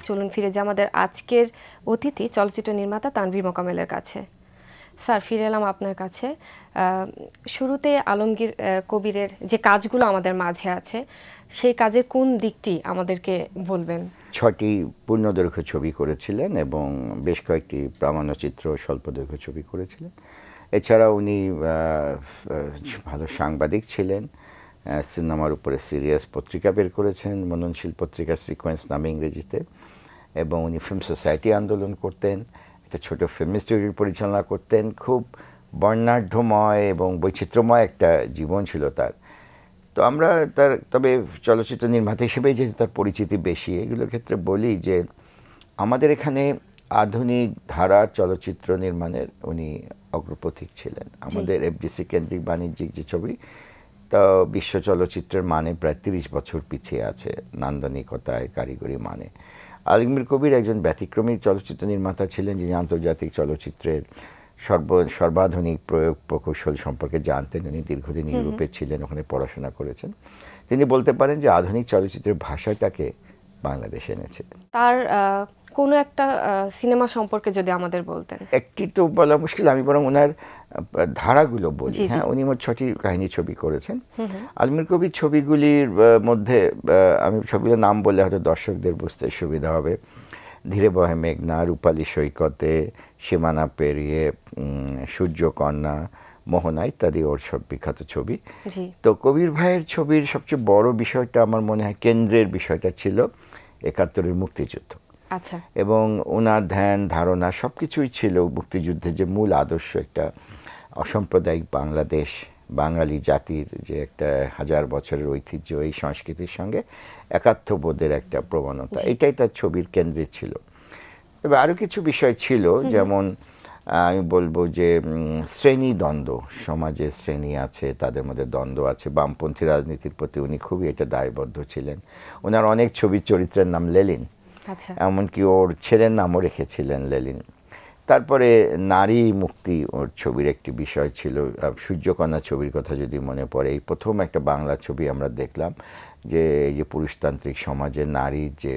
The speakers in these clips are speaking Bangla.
চলুন ফিরে যাই আমাদের আজকের অতিথি চলচ্চিত্র নির্মাতা তানভীর মোকামেলের কাছে। স্যার, ফিরে এলাম আপনার কাছে। শুরুতে আলমগীর কবিরের যে কাজগুলো আমাদের মাঝে আছে, সেই কাজের কোন দিকটি আমাদেরকে বলবেন? 6টি পূর্ণদৈর্ঘ্য ছবি করেছিলেন এবং বেশ কয়েকটি প্রামাণ্যচিত্র স্বল্পদৈর্ঘ্য ছবি করেছিলেন। এছাড়া উনি ভালো সাংবাদিক ছিলেন, সিনেমার উপরে সিরিয়াস পত্রিকা বের করেছেন, মননশীল পত্রিকা সিকোয়েন্স নামে ইংরেজিতে, এবং উনি ফিল্ম সোসাইটি আন্দোলন করতেন, একটা ছোট ফিল্ম ইনস্টিটিউট পরিচালনা করতেন। খুব বর্ণাঢ্যময় এবং বৈচিত্র্যময় একটা জীবন ছিল তার। তো আমরা তবে চলচ্চিত্র নির্মাতা হিসেবেই যেহেতু তার পরিচিতি বেশি, এগুলোর ক্ষেত্রে বলি যে আমাদের এখানে আধুনিক ধারার চলচ্চিত্র নির্মাণের উনি অগ্রপথিক ছিলেন। আমাদের এফডিসি কেন্দ্রিক বাণিজ্যিক যে ছবি, তা বিশ্ব চলচ্চিত্রের মানে প্রায় 30 বছর পিছিয়ে আছে নান্দনিকতায়, কারিগরি মানে। আলমগীর কবির একজন ব্যতিক্রমী চলচ্চিত্র নির্মাতা ছিলেন, যিনি আন্তর্জাতিক চলচ্চিত্রের সর্বাধুনিক প্রয়োগ প্রকৌশল সম্পর্কে জানতেন। উনি দীর্ঘদিন ইউরোপে ছিলেন, ওখানে পড়াশোনা করেছেন। তিনি বলতে পারেন যে আধুনিক চলচ্চিত্রের ভাষায় তাকে বাংলাদেশে এনেছে। তার কোনো একটা সিনেমা সম্পর্কে যদি আমাদের বলতেন। একটি তো বলা মুশকিল, আমি বরং ওনার ধারাগুলো বলি। হ্যাঁ, উনি মোট 6টি কাহিনী ছবি করেছেন। আলমগীর কবির ছবিগুলির মধ্যে আমি ছবিগুলোর নাম বললে হয়তো দর্শকদের বুঝতে সুবিধা হবে। ধীরে বহে মেঘনা, রূপালী সৈকতে, সীমানা পেরিয়ে, সূর্যকন্যা, মোহনা ইত্যাদি ওর সব বিখ্যাত ছবি। তো কবির ভাইয়ের ছবির সবচেয়ে বড় বিষয়টা আমার মনে হয় কেন্দ্রের বিষয়টা ছিল 71-এর মুক্তিযুদ্ধ। আচ্ছা। এবং ওনার ধ্যান ধারণা সব কিছুই ছিল মুক্তিযুদ্ধের যে মূল আদর্শ, একটা অসাম্প্রদায়িক বাংলাদেশ, বাঙালি জাতির যে একটা 1000 বছরের ঐতিহ্য, এই সংস্কৃতির সঙ্গে একাত্মবোধের একটা প্রবণতা, এটাই তার ছবির কেন্দ্রে ছিল। তবে আরও কিছু বিষয় ছিল, যেমন আমি বলবো যে শ্রেণী দ্বন্দ্ব, সমাজে শ্রেণী আছে, তাদের মধ্যে দ্বন্দ্ব আছে। বামপন্থী রাজনীতির প্রতি উনি খুবই এটা দায়বদ্ধ ছিলেন। ওনার অনেক ছবির চরিত্রের নাম লেলিন, এমনকি ওর ছেলের নামও রেখেছিলেন লেলিন। তারপরে নারী মুক্তি ওর ছবির একটি বিষয় ছিল। সূর্যকন্যা ছবির কথা যদি মনে পড়ে, এই প্রথম একটা বাংলা ছবি আমরা দেখলাম যে এই যে পুরুষতান্ত্রিক সমাজে নারীর যে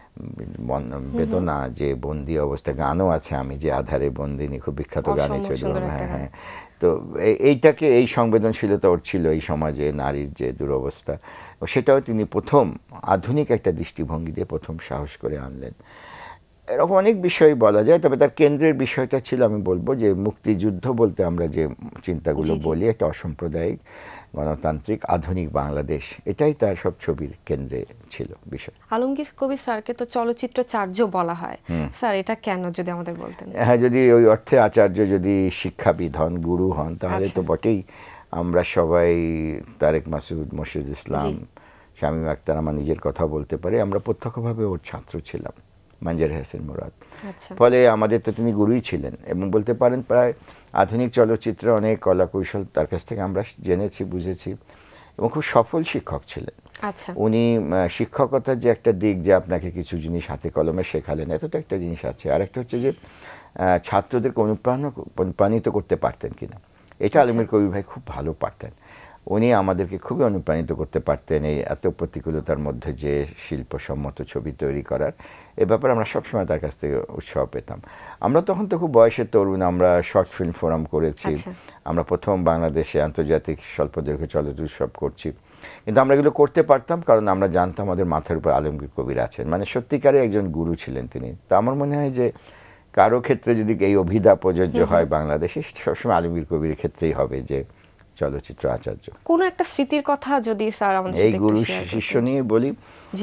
বেদনা, যে বন্দি অবস্থা, গানও আছে আমি যে আধারে বন্দিনী, খুব বিখ্যাত গান ছিল। হ্যাঁ, তো এইটাকে, এই সংবেদনশীলতা ওর ছিল এই সমাজে নারীর যে দুরবস্থা, সেটাও তিনি প্রথম আধুনিক একটা দৃষ্টিভঙ্গি দিয়ে প্রথম সাহস করে আনলেন। এরকম অনেক বিষয় বলা যায়, তবে তার কেন্দ্রের বিষয়টা ছিল, আমি বলবো যে মুক্তিযুদ্ধ বলতে আমরা যে চিন্তাগুলো বলি, একটা অসাম্প্রদায়িক গণতান্ত্রিক আধুনিক বাংলাদেশ, এটাই তার সব ছবির কেন্দ্রে ছিল বিষয়। আলমগীর কবির স্যারকে তো চলচ্চিত্র আচার্য বলা হয়, স্যার এটা কেন যদি আমাদের বলতেন? হ্যাঁ, যদি ওই অর্থে আচার্য, যদি শিক্ষাবিদ হন, গুরু হন, তাহলে তো বটেই। আমরা সবাই তারেক মাসুদ, মোর্শেদ ইসলাম, শামীম আখতার, আমার নিজের কথা বলতে পারি, আমরা প্রত্যক্ষভাবে ওর ছাত্র ছিলাম, মঞ্জুর হোসেন মুরাদ। ফলে আমাদের তো তিনি গুরুই ছিলেন, এবং বলতে পারেন প্রায় আধুনিক চলচ্চিত্রে অনেক কলা কৌশল তার কাছ থেকে আমরা জেনেছি, বুঝেছি, এবং খুব সফল শিক্ষক ছিলেন। উনি শিক্ষকতার যে একটা দিক, যে আপনাকে কিছু জিনিস হাতে কলমে শেখালেন, এতটা একটা জিনিস আছে। আর একটা হচ্ছে যে ছাত্রদেরকে অনুপ্রাণিত করতে পারতেন কিনা, এটা আলমগীর কবির ভাই খুব ভালো পারতেন। উনি আমাদেরকে খুবই অনুপ্রাণিত করতে পারতেন এই এত প্রতিকূলতার মধ্যে যে শিল্পসম্মত ছবি তৈরি করার, এ ব্যাপারে আমরা সবসময় তার কাছ থেকে উৎসাহ পেতাম। আমরা তখন তো খুব বয়সের তরুণ, আমরা শর্ট ফিল্ম ফোরাম করেছি, আমরা প্রথম বাংলাদেশে আন্তর্জাতিক স্বল্পদৈর্ঘ্য চলচ্চিত্র উৎসব করছি, কিন্তু আমরা এগুলো করতে পারতাম কারণ আমরা জানতাম আমাদের মাথার উপর আলমগীর কবির আছেন, মানে সত্যিকারে একজন গুরু ছিলেন তিনি। তো আমার মনে হয় যে কারো ক্ষেত্রে যদি এই অভিধা প্রযোজ্য হয় বাংলাদেশে, সবসময় আলমগীর কবির ক্ষেত্রেই হবে যে চলচ্চিত্র আচার্য। কোনো একটা স্মৃতির কথা যদি স্যার আমাদের এই গুরু শিষ্য নিয়ে বলি,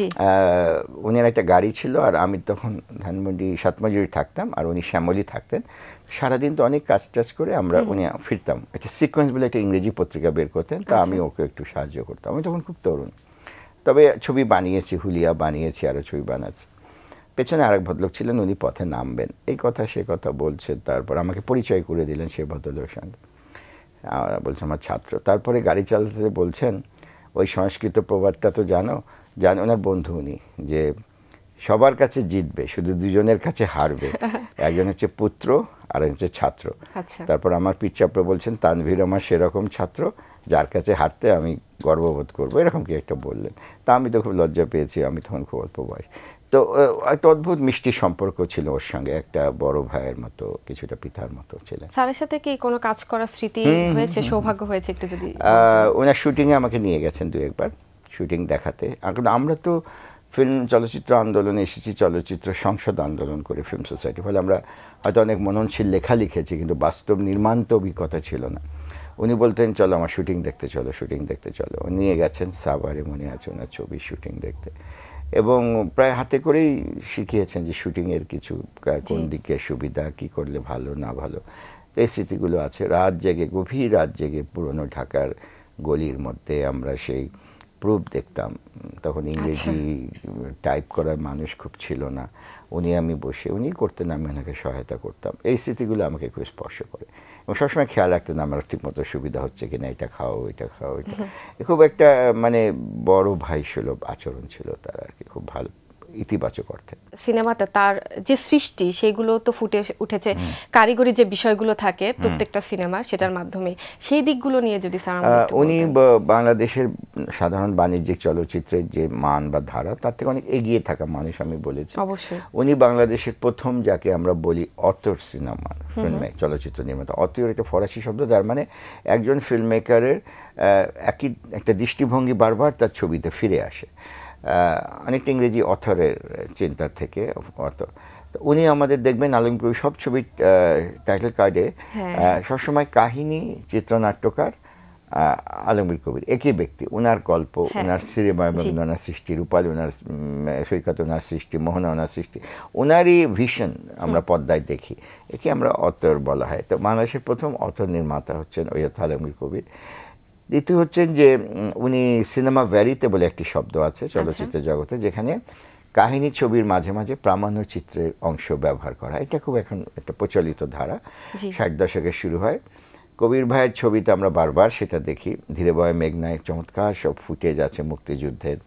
উনি একটা গাড়ি ছিল, আর আমি তখন ধানমন্ডি সাতমজুরি থাকতাম, আর উনি শ্যামলী থাকতেন। সারাদিন তো অনেক কাজ টাজ করে আমরা উনি ফিরতাম, একটা সিকোয়েন্স বলে একটা ইংরেজি পত্রিকা বের করতেন, তা আমি ওকে একটু সাহায্য করতাম। আমি তখন খুব তরুণ, তবে ছবি বানিয়েছি, হুলিয়া বানিয়েছি, আরও ছবি বানাচ্ছি। পেছনে আরেক ভদ্রলোক ছিলেন, উনি পথে নামবেন, এই কথা সে কথা বলছে, তারপর আমাকে পরিচয় করে দিলেন সেই ভদ্রলোকের সঙ্গে, বলছে আমার ছাত্র। তারপরে গাড়ি চালাতে বলছেন, ওই সংস্কৃত প্রবাদটা তো জানো, ওনার বন্ধু উনি, যে সবার কাছে জিতবে, শুধু দুজনের কাছে হারবে, একজন হচ্ছে পুত্র আর একজন হচ্ছে ছাত্র। তারপর আমার পিচ্চাপ্র বলছেন, তানভীর আমার সেরকম ছাত্র যার কাছে হারতে আমি গর্ববোধ করবো, এরকম কি একটা বললেন। তা আমি তো খুব লজ্জা পেয়েছি, আমি তখন খুব অল্প বয়স। তো একটা অদ্ভুত মিষ্টি সম্পর্ক ছিল ওর সঙ্গে, একটা বড় ভাইয়ের মতো, কিছুটা পিতার মতো ছিলেন। স্যারের সাথে কি কোনো কাজ করার স্মৃতি হয়েছে, সৌভাগ্য হয়েছে, একটু যদি ওনার শুটিংয়ে আমাকে নিয়ে গেছেন দু একবার শুটিং দেখাতে। আমরা তো ফিল্ম চলচ্চিত্র আন্দোলনে এসেছি, চলচ্চিত্র সংসদ আন্দোলন করে ফিল্ম সোসাইটি, ফলে আমরা হয়তো অনেক মননশীল লেখা লিখেছি, কিন্তু বাস্তব নির্মাণ তো অভিজ্ঞতা ছিল না। উনি বলতেন চলো আমার শুটিং দেখতে চলো, শুটিং দেখতে চলো। উনি নিয়ে গেছেন সাভারে, মনে আছে ওনার ছবি শুটিং দেখতে, এবং প্রায় হাতে করেই শিখিয়েছেন যে শুটিংয়ের কিছু কোন দিকে সুবিধা, কি করলে ভালো না ভালো। এই স্মৃতিগুলো আছে। রাত জেগে, গভীর রাত জেগে পুরনো ঢাকার গলির মধ্যে আমরা সেই প্রুফ দেখতাম। তখন ইংরেজি টাইপ করার মানুষ খুব ছিল না। আমি বসে উনি করতেন, আমি ওনাকে সহায়তা করতাম। এই স্মৃতিগুলো আমাকে খুব স্পর্শ করে, এবং সবসময় খেয়াল রাখতেন আমার ঠিকমতো সুবিধা হচ্ছে কিনা, এটা খাও এটা খাও এটা। খুব একটা মানে বড় ভাই সুলভ আচরণ ছিল তার আর কি, খুব ভালো ইতিবাচক অর্থে। সিনেমাতে তার যে সৃষ্টি সেগুলো তো ফুটে উঠেছে, কারিগরি যে বিষয়গুলো থাকে প্রত্যেকটা সিনেমার, সেটার মাধ্যমে সেই দিকগুলো নিয়ে যদি স্যার উনি বাংলাদেশের সাধারণ বাণিজ্যিক চলচ্চিত্রের যে মান বা ধারা, তার থেকে অনেক এগিয়ে থাকা মানুষ আমি বলেছি। অবশ্যই উনি বাংলাদেশের প্রথম যাকে আমরা বলি অতর সিনেমা ফিল্মে চলচ্চিত্র নির্মাতা। অতর একটা ফরাসি শব্দ, তার মানে একজন ফিল্ম মেকারের একই একটা দৃষ্টিভঙ্গি বারবার তার ছবিতে ফিরে আসে, অনেকটা ইংরেজি অথরের চিন্তা থেকে অথর। উনি আমাদের দেখবেন আলমগীর সব ছবির টাইটেল কার্ডে সবসময় কাহিনী, চিত্রনাট্যকার আলমগীর কবির, একই ব্যক্তি। ওনার গল্প, ওনার সিনেমা এবং ওনার সৃষ্টি, রূপালী ওনার সৈকত ওনার সৃষ্টি, মোহনা ওনার সৃষ্টি, ওনারই ভিশন আমরা পর্দায় দেখি, একে আমরা অতর বলা হয়। তো বাংলাদেশের প্রথম অতর নির্মাতা হচ্ছেন ওই আলমগীর কবির। দ্বিতীয় হচ্ছেন যে উনি সিনেমা ভ্যারিতে বলে একটি শব্দ আছে চলচ্চিত্র জগতে, যেখানে কাহিনী ছবির মাঝে মাঝে প্রামাণ্য চিত্রের অংশ ব্যবহার করা। এটা খুব এখন একটা প্রচলিত ধারা, 60 দশকে শুরু হয়। কবির ভাইয়ের ছবিতে আমরা বারবার সেটা দেখি। ধীরে বয়ে মেঘনায় চমৎকার সব ফুটেজ আছে মুক্তিযুদ্ধের।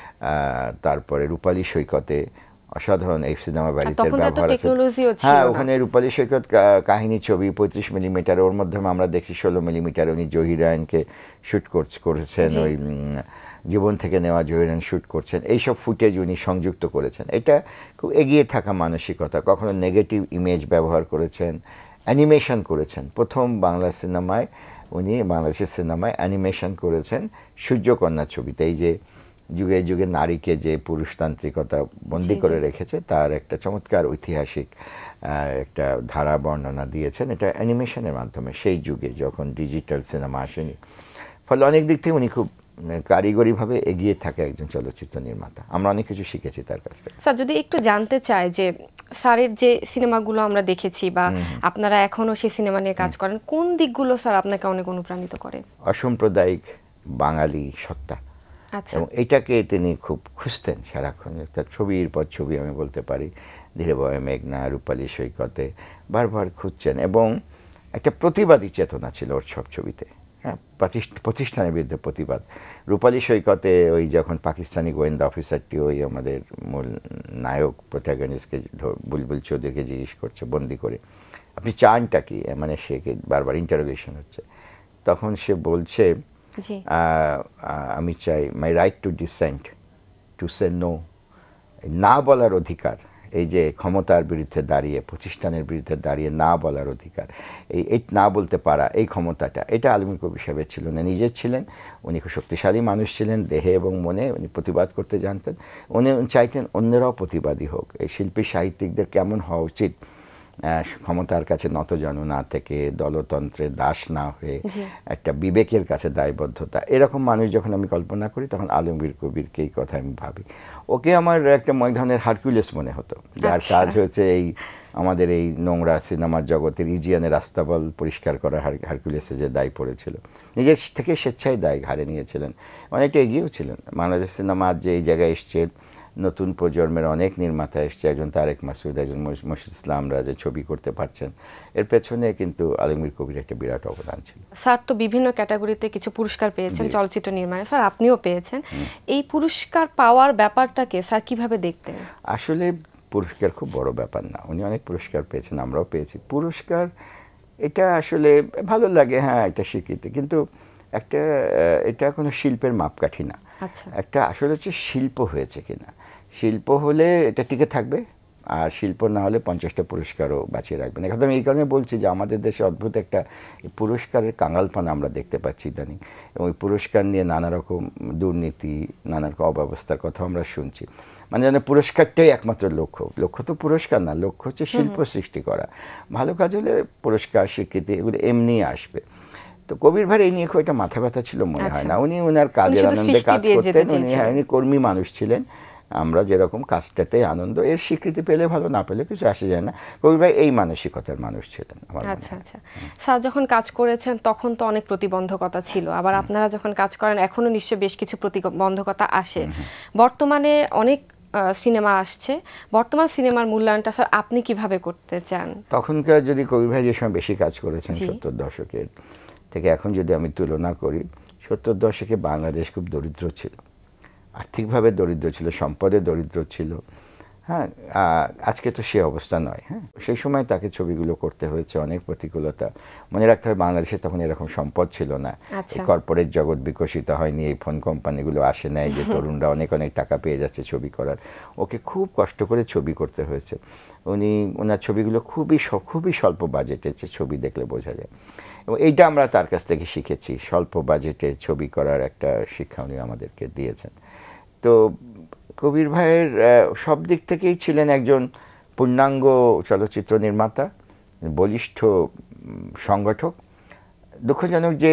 তারপরে রূপালী সৈকতে অসাধারণ এই সিনেমা বাড়িতে ব্যবহার আছে। হ্যাঁ, ওখানে রূপালী সৈকত কাহিনী ছবি 35 মিলিমিটার, ওর মাধ্যমে আমরা দেখছি 16 মিলিমিটার। উনি জহিরায়নকে শ্যুট করেছেন, ওই জীবন থেকে নেওয়া জহিরায়ন শ্যুট করছেন, এইসব ফুটেজ উনি সংযুক্ত করেছেন। এটা খুব এগিয়ে থাকা মানসিকতা। কখনো নেগেটিভ ইমেজ ব্যবহার করেছেন, অ্যানিমেশন করেছেন। প্রথম বাংলা সিনেমায় উনি বাংলাদেশের সিনেমায় অ্যানিমেশন করেছেন সূর্যকন্যা ছবিতে। এই যে যুগে যুগে নারীকে যে পুরুষতান্ত্রিকতা বন্দি করে রেখেছে, তার একটা চমৎকার ঐতিহাসিক একটা ধারা বর্ণনা দিয়েছেন, এটা অ্যানিমেশনের মাধ্যমে, সেই যুগে যখন ডিজিটাল সিনেমা আসেনি। ফলে অনেক দিক থেকে উনি খুব কারিগরিভাবে এগিয়ে থাকে একজন চলচ্চিত্র নির্মাতা। আমরা অনেক কিছু শিখেছি তার কাছ থেকে। স্যার, যদি একটু জানতে চাই যে স্যারের যে সিনেমাগুলো আমরা দেখেছি বা আপনারা এখনো সেই সিনেমা নিয়ে কাজ করেন, কোন দিকগুলো স্যার আপনাকে অনেক অনুপ্রাণিত করে? অসাম্প্রদায়িক বাঙালি সত্তা, এবং এটাকে তিনি খুব খুঁজতেন সারাক্ষণ। তার ছবির পর ছবি আমি বলতে পারি, ধীরে বয়ে মেঘনা, রূপালী সৈকতে বারবার খুঁজছেন, এবং একটা প্রতিবাদী চেতনা ছিল ওর সব ছবিতে। হ্যাঁ, প্রতিষ্ঠানের বিরুদ্ধে প্রতিবাদ। রূপালী সৈকতে ওই যখন পাকিস্তানি গোয়েন্দা অফিসারটি ওই আমাদের মূল নায়ক প্রোটাগনিস্টকে, বুলবুল চৌধুরীকে জিজ্ঞেস করছে বন্দি করে, আপনি চানটা কি, মানে সে বারবার ইন্টারোগেশন হচ্ছে, তখন সে বলছে আমি চাই my right to dissent, to say no, না বলার অধিকার। এই যে ক্ষমতার বিরুদ্ধে দাঁড়িয়ে, প্রতিষ্ঠানের বিরুদ্ধে দাঁড়িয়ে না বলার অধিকার, এই না বলতে পারা, এই ক্ষমতাটা, এটা আলমগীর কবির সাহেবের ছিল না, নিজের ছিলেন। উনি খুব শক্তিশালী মানুষ ছিলেন দেহে এবং মনে, উনি প্রতিবাদ করতে জানতেন। উনি চাইতেন অন্যরাও প্রতিবাদী হোক। এই শিল্পী সাহিত্যিকদের কেমন হওয়া উচিত, ক্ষমতার কাছে নতজানু না থেকে, দলতন্ত্রের দাস না হয়ে, একটা বিবেকের কাছে দায়বদ্ধতা। এরকম মানুষ যখন আমি কল্পনা করি, তখন আলমগীর কবিরকে এই কথা আমি ভাবি। ওকে আমার একটা ধরনের হারকুলেস মনে হতো, যার কাজ হয়েছে এই আমাদের এই নোংরা সিনেমার জগতের ইজিয়ানের আস্তাবল পরিষ্কার করা হারকুলেসে যে দায় পড়েছিল, নিজের থেকে স্বেচ্ছায় দায় ঘাড়ে নিয়েছিলেন, অনেকটা এগিয়েও ছিলেন। বাংলাদেশ সিনেমা আজ যে এই জায়গায় এসছে, নতুন প্রজন্মের অনেক নির্মাতা এসছে, একজন তারেক মাসুদ, একজন মশিদ ইসলামরা যে ছবি করতে পারছেন, এর পেছনে কিন্তু আলমগীর কবির একটা বিরাট অবদান ছিল। স্যার তো বিভিন্ন ক্যাটাগরিতে কিছু পুরস্কার পেয়েছেন চলচ্চিত্র নির্মাণে, স্যার আপনিও পেয়েছেন। এই পুরস্কার পাওয়ার ব্যাপারটাকে স্যার কিভাবে দেখতেন? আসলে পুরস্কার খুব বড় ব্যাপার না, উনি অনেক পুরস্কার পেয়েছেন, আমরাও পেয়েছি। পুরস্কার এটা আসলে ভালো লাগে, হ্যাঁ, এটা স্বীকৃতি, কিন্তু একটা এটা কোনো শিল্পের মাপকাঠি না। আচ্ছা, একটা আসলে হচ্ছে শিল্প হয়েছে কিনা। শিল্প হলে এটা টিকে থাকবে, আর শিল্প না হলে 50টা পুরস্কারও বাঁচিয়ে রাখবেন। এখন আমি এই কারণে বলছি যে আমাদের দেশে অদ্ভুত একটা পুরস্কারের কাঙালপানা আমরা দেখতে পাচ্ছি ইদানিং, এবং ওই পুরস্কার নিয়ে নানা রকম দুর্নীতি, নানা রকম অব্যবস্থার কথা আমরা শুনছি। মানে যেন পুরস্কারটাই একমাত্র লক্ষ্য তো পুরস্কার না, লক্ষ্য হচ্ছে শিল্প সৃষ্টি করা। ভালো কাজ হলে পুরস্কার, স্বীকৃতি এগুলো এমনি আসবে। তো কবির ভাই এই নিয়ে খুব একটা মাথা ব্যথা ছিল মনে হয় না। উনি ওনার কাজের আনন্দে কাজ করতেন, উনি কর্মী মানুষ ছিলেন। আমরা যেরকম কাজটাতে আনন্দ, এর স্বীকৃতি পেলে ভালো, না পেলে কিছু আসে যায় না। কবির ভাই এই মানসিকতার মানুষ ছিলেন। আচ্ছা আচ্ছা। স্যার যখন কাজ করেছেন তখন তো অনেক প্রতিবন্ধকতা ছিল, আবার আপনারা যখন কাজ করেন এখনো নিশ্চয়ই বেশ কিছু প্রতিবন্ধকতা আসে। বর্তমানে অনেক সিনেমা আসছে, বর্তমান সিনেমার মূল্যায়নটা স্যার আপনি কিভাবে করতে চান? তখনকার যদি কবির ভাই যে সময় বেশি কাজ করেছেন 70 দশকের থেকে এখন যদি আমি তুলনা করি, 70 দশকে বাংলাদেশ খুব দরিদ্র ছিল, আর্থিকভাবে দরিদ্র ছিল, সম্পদে দরিদ্র ছিল। হ্যাঁ, আজকে তো সে অবস্থা নয়। হ্যাঁ, সেই সময় তাকে ছবিগুলো করতে হয়েছে অনেক প্রতিকূলতা। মনে রাখতে হবে বাংলাদেশে তখন এরকম সম্পদ ছিল না, কর্পোরেট জগৎ বিকশিত হয়নি, এই ফোন কোম্পানিগুলো আসে নাই যে তরুণরা অনেক অনেক টাকা পেয়ে যাচ্ছে ছবি করার। ওকে খুব কষ্ট করে ছবি করতে হয়েছে। ওনার ছবিগুলো খুবই স্বল্প বাজেটের ছবি দেখলে বোঝা যায়, এবং এইটা আমরা তার কাছ থেকে শিখেছি। স্বল্প বাজেটে ছবি করার একটা শিক্ষা উনি আমাদেরকে দিয়েছেন। তো কবির ভাইয়ের সব দিক থেকেই ছিলেন একজন পূর্ণাঙ্গ চলচ্চিত্র নির্মাতা, বলিষ্ঠ সংগঠক। দুঃখজনক যে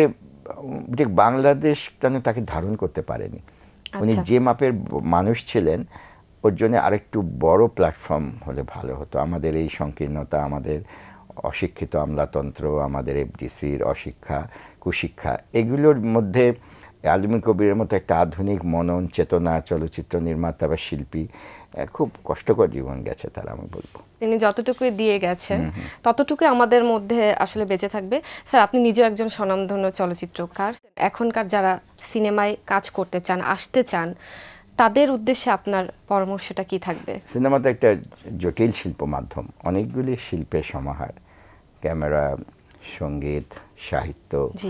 বাংলাদেশ তাকে ধারণ করতে পারেনি। উনি যে মাপের মানুষ ছিলেন, ওর জন্য আরেকটু বড় প্ল্যাটফর্ম হলে ভালো হতো। আমাদের এই সংকীর্ণতা, আমাদের অশিক্ষিত আমলাতন্ত্র, আমাদের এফডিসির অশিক্ষা, কুশিক্ষা, এগুলোর মধ্যে আলমী কবিরের মতো একটা আধুনিক মনন চেতনা চলচ্চিত্র নির্মাতা বা শিল্পী, খুব কষ্টকর জীবন গেছে তার, আমি বলবো। তিনি যতটুকুই দিয়ে গেছেন ততটুকুই আমাদের মধ্যে আসলে বেঁচে থাকবে। স্যার আপনি নিজেও একজন স্বনামধন্য চলচ্চিত্রকার, এখনকার যারা সিনেমায় কাজ করতে চান, আসতে চান, তাদের উদ্দেশ্যে আপনার পরামর্শটা কি থাকবে? সিনেমা তো একটা জটিল শিল্প মাধ্যম, অনেকগুলি শিল্পের সমাহার, ক্যামেরা, সঙ্গীত, সাহিত্য,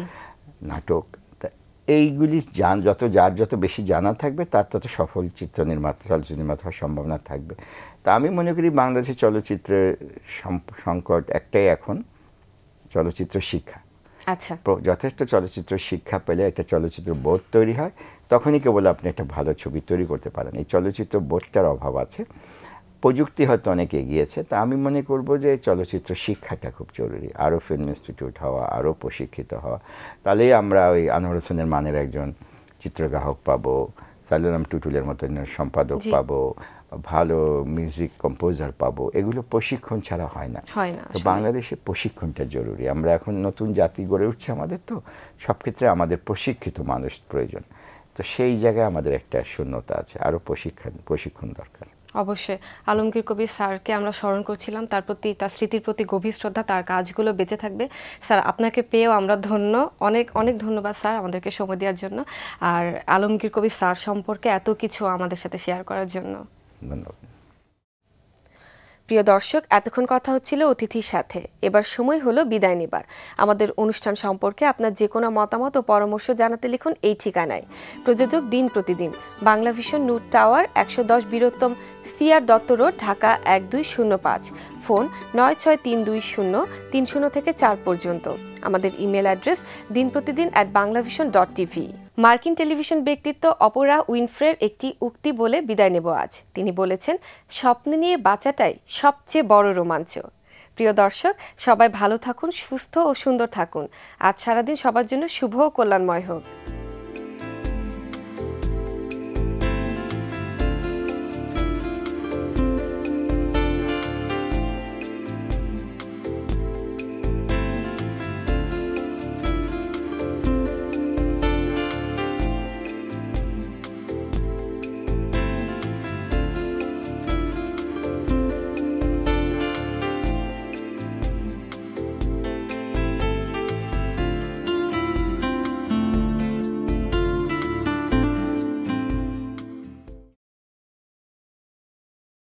নাটক। এইগুলি যার যত বেশি জানা থাকবে তার তত সফল চলচ্চিত্র নির্মাতা হওয়ার সম্ভাবনা থাকবে। তা আমি মনে করি বাংলাদেশের চলচ্চিত্রের সংকট একটাই এখন, চলচ্চিত্র শিক্ষা। আচ্ছা, যথেষ্ট চলচ্চিত্র শিক্ষা পেলে একটা চলচ্চিত্র বোধ তৈরি হয়, তখনই কেবল আপনি একটা ভালো ছবি তৈরি করতে পারেন। এই চলচ্চিত্র বোধটার অভাব আছে। প্রযুক্তি হয়তো অনেক এগিয়েছে, তা আমি মনে করব যে চলচ্চিত্র শিক্ষাটা খুব জরুরি। আরও ফিল্ম ইনস্টিটিউট হওয়া, আরও প্রশিক্ষিত হওয়া, তাহলেই আমরা ওই আনোয়ার হোসেনের মানের একজন চিত্রগ্রাহক পাবো, সাইলুরাম টুটুলের মতন সম্পাদক পাবো, ভালো মিউজিক কম্পোজার পাবো। এগুলো প্রশিক্ষণ ছাড়া হয় না। তো বাংলাদেশে প্রশিক্ষণটা জরুরি। আমরা এখন নতুন জাতি গড়ে উঠছে, আমাদের তো সব ক্ষেত্রে আমাদের প্রশিক্ষিত মানুষ প্রয়োজন। তো সেই জায়গায় আমাদের একটা শূন্যতা আছে, আরও প্রশিক্ষণ দরকার। অবশ্যই আলমগীর কবির স্যারকে আমরা স্মরণ করছিলাম, তার স্মৃতির প্রতি গভীর শ্রদ্ধা, তার কাজগুলো বেঁচে থাকবে। স্যার আপনাকে পেয়েও আমরা ধন্য, অনেক অনেক ধন্যবাদ স্যার আমাদেরকে সময় দেওয়ার জন্য, আর আলমগীর কবির স্যার সম্পর্কে এত কিছু আমাদের সাথে শেয়ার করার জন্য ধন্যবাদ। প্রিয় দর্শক, এতক্ষণ কথা হচ্ছিল অতিথির সাথে, এবার সময় হলো বিদায় নেবার। আমাদের অনুষ্ঠান সম্পর্কে আপনার যে কোনো মতামত ও পরামর্শ জানাতে লিখুন এই ঠিকানায়। প্রযোজক দিন প্রতিদিন, বাংলাভিশন, নুট tower, 110 Birottam C R Dutta, ঢাকা 1205। ফোন 963203 থেকে 4 পর্যন্ত। আমাদের ইমেল অ্যাড্রেস dinprotidin@banglavision.tv। মার্কিন টেলিভিশন ব্যক্তিত্ব অপরা উইনফ্রের একটি উক্তি বলে বিদায় নেব আজ। তিনি বলেছেন, স্বপ্ন নিয়ে বাঁচাটাই সবচেয়ে বড় রোমাঞ্চ। প্রিয় দর্শক, সবাই ভালো থাকুন, সুস্থ ও সুন্দর থাকুন। আজ সারাদিন সবার জন্য শুভ ও কল্যাণময় হোক।